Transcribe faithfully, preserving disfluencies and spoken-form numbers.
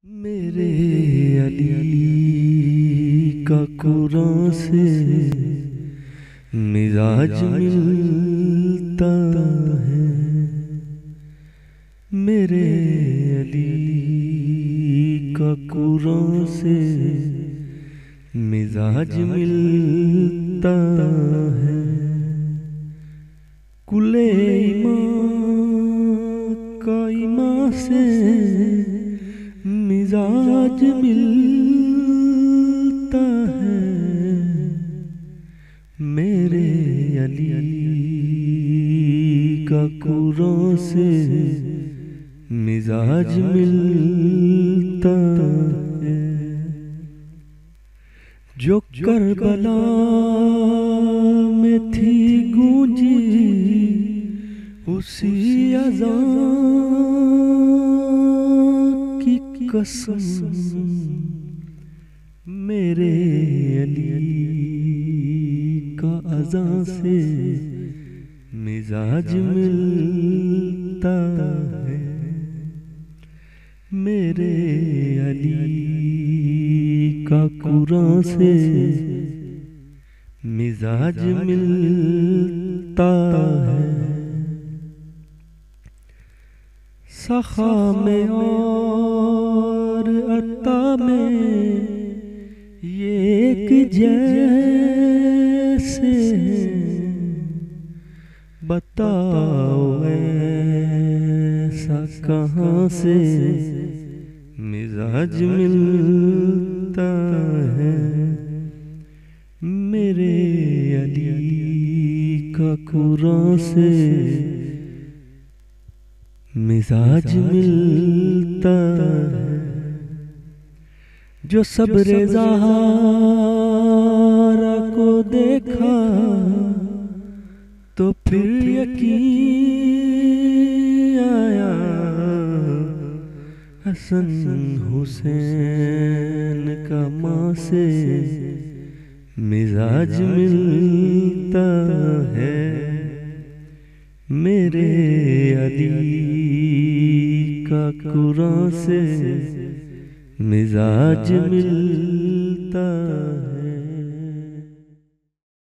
मेरे अली का कुरान से मिजाज मिलता है। मेरे अली का कुरान से मिजाज मिलता है। कुले ईमान का ईमान से मिजाज मिलता है। मेरे अली का कुरान से मिजाज मिलता है। जो करबला में थी गूंजी उसी अज़ान की कसम, मेरे अली का अज़ान से मिजाज मिलता है। मेरे अली का कुरान से मिजाज मिलता है। सखा में और अता में ये एक जैसे बताओ ऐसा कहाँ से मिजाज मिलता है। मेरे अली का कुरान से मिजाज मिलता है। जो सब्रे ज़हारा को देखा तो फिर यकीन आया हसन हुसैन का माँ से मिजाज मिलता है। मेरे अली का कुरान से मिजाज मिलता है।